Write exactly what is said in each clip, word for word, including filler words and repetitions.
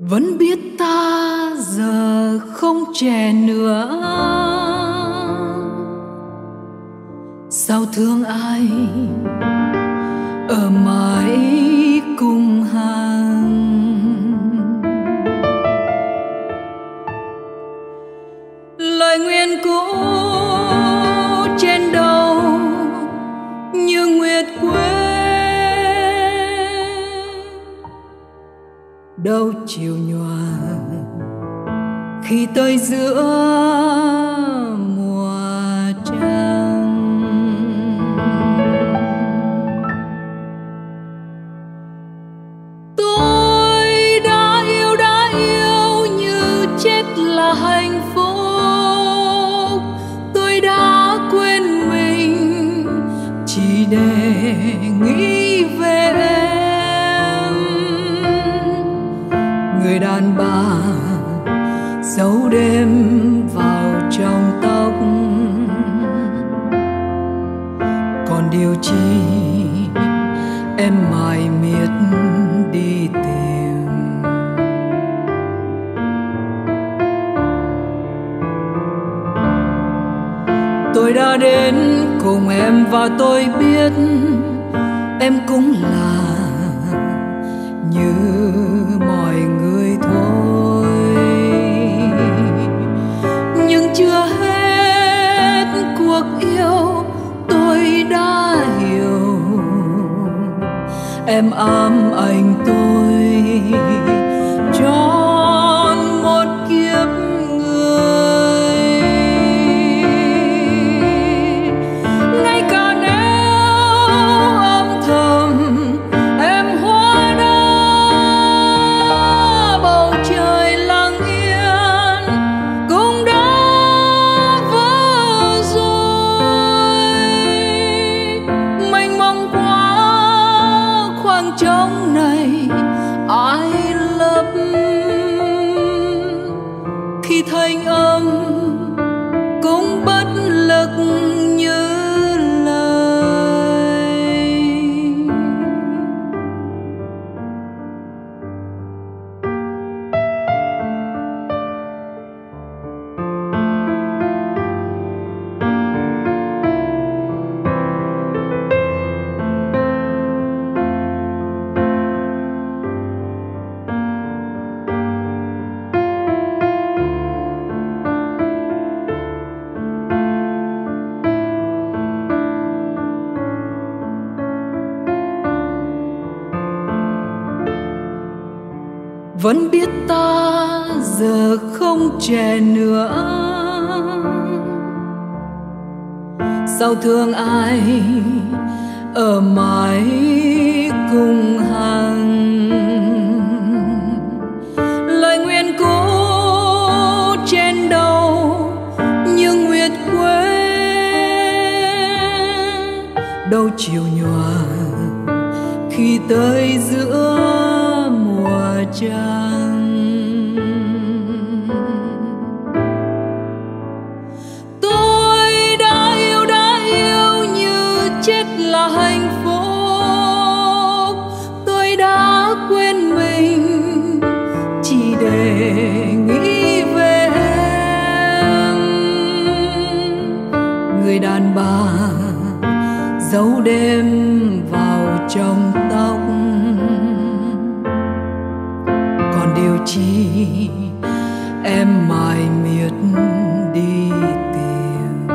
Vẫn biết ta giờ không trẻ nữa, sao thương ai ở mãi cùng hàng. Lời nguyện cũ trên đầu như nguyệt quế, đâu chiều nhòa khi tới giữa mùa trăng. Tôi đã yêu đã yêu như chết là hạnh phúc. Tôi đã quên mình chỉ để nghĩ về em, người đàn bà dấu đêm vào trong tóc. Còn điều chi em mải miết đi tìm. Tôi đã đến cùng em và tôi biết em cũng là như mọi người thôi. Nhưng chưa hết cuộc yêu tôi đã hiểu, em ám ảnh tôi trọn một kiếp người. Ngay cả nếu âm thầm em hóa đá, bầu trời lặng yên cũng đã vỡ rồi. Mênh mông quá khoảng trống này ai lấp, khi thanh âm cũng bất lực như lời. Vẫn biết ta giờ không trẻ nữa, sao thương ai ở mãi cùng hàng. Lời nguyện cũ trên đầu như nguyệt quế, đâu chiều nhòa khi tới giữa mùa trăng. Tôi đã yêu đã yêu như chết là hạnh phúc. Tôi đã quên mình chỉ để nghĩ về em, người đàn bà dấu đêm vào trong tóc. Còn điều chi em mải miết đi tìm.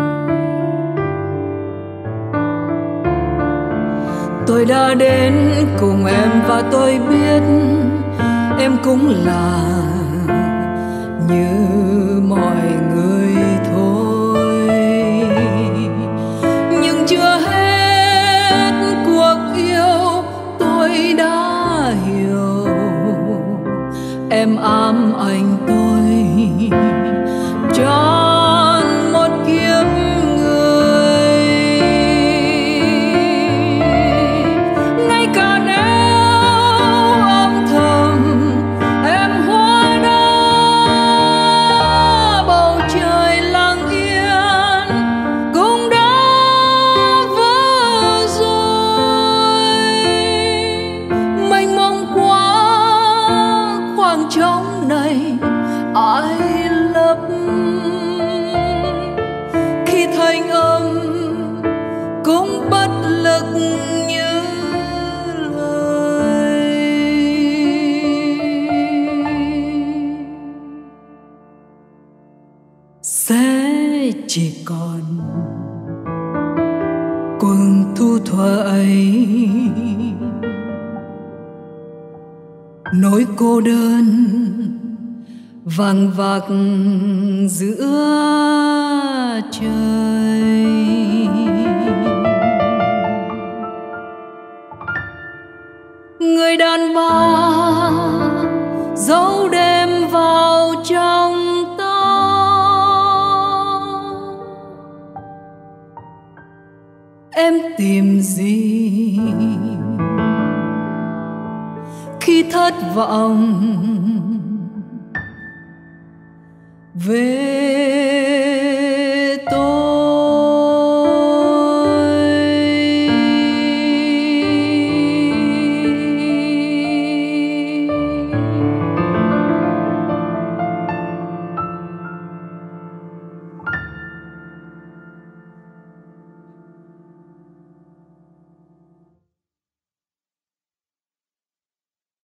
Tôi đã đến cùng em và tôi biết em cũng là như mọi người thôi. Nhưng chưa hết cuộc yêu tôi đã hiểu, em ám ảnh tôi trọn một kiếp người. Ngay cả nếu âm thầm em hóa đá, bầu trời lặng yên cũng đã vỡ rồi. Mênh mông quá khoảng trống này ai lấp khi thanh âm cũng bất lực như lời. Sẽ chỉ còn cuồng thu thuở ấy, nỗi cô đơn vàng vặc giữa trời. Người đàn bà dấu đêm vào trong ta, em tìm gì khi thất vọng về tôi?